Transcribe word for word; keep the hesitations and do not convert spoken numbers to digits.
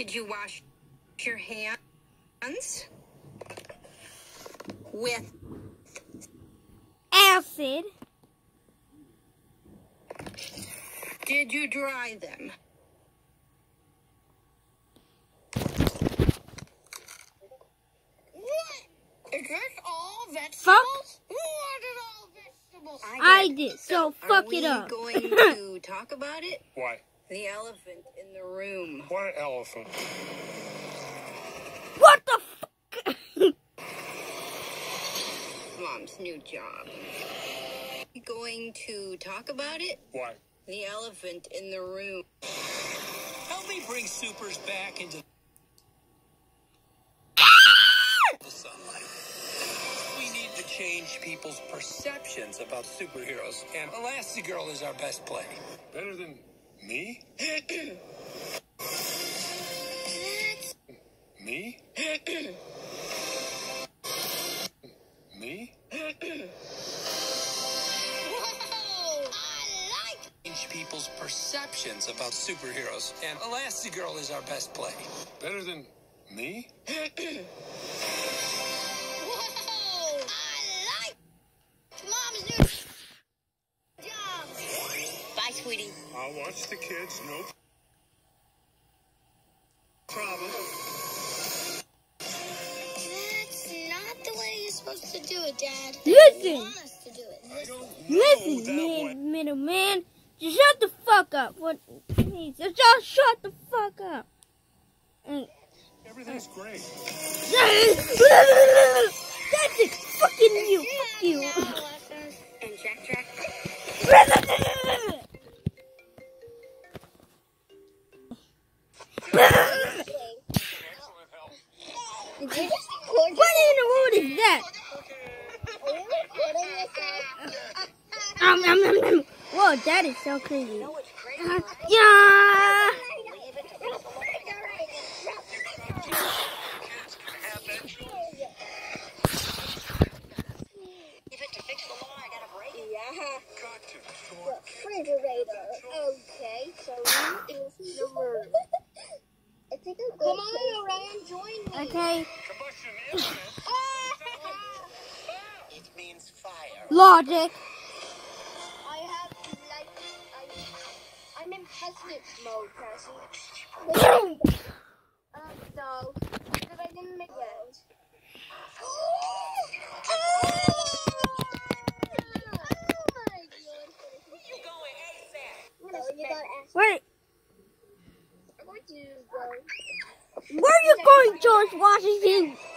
Did you wash your hands with acid? Did you dry them? Is this all vegetables? Fuck. Who ordered all vegetables? I did, so fuck it up. Are we going to talk about it? Why? The elephant in the room. What elephant? What the fuck? Mom's new job. We going to talk about it? Why? The elephant in the room. Help me bring supers back into the sunlight. We need to change people's perceptions about superheroes, and Elastigirl is our best play. Better than me? Me? Me? Change people's perceptions about superheroes, and Elastigirl is our best play. Better than me? Whoa! I like Mom's new job. Bye, sweetie. I'll watch the kids, no problem. That's not the way you're supposed to do it, Dad. Listen. They want us to do it. I don't know Listen, that mid, way. middle man. Just shut the fuck up. What? Please, just shut the fuck up. And, Everything's great. that's it. Fucking you. Fuck you. And Jack Jack. Did you just record What in the world is that? Are you recording yourself? Um, um, um, um. Whoa, that is so crazy. No, it's crazy. Uh, yeah. Leave it to fix the water. Leave it to fix the law. I got a break. Yeah. Refrigerator. Okay, so you is the room. I think I'm Come on, Ryan, join me. Okay. Combustion imminent. It means fire. Logic. I have like I, I'm in peasant mode, Cassie. Um, so because I didn't make it. Oh my god! You going ASAP? No, you gotta ask. Wait. I'm going to go. Where are you going, George Washington?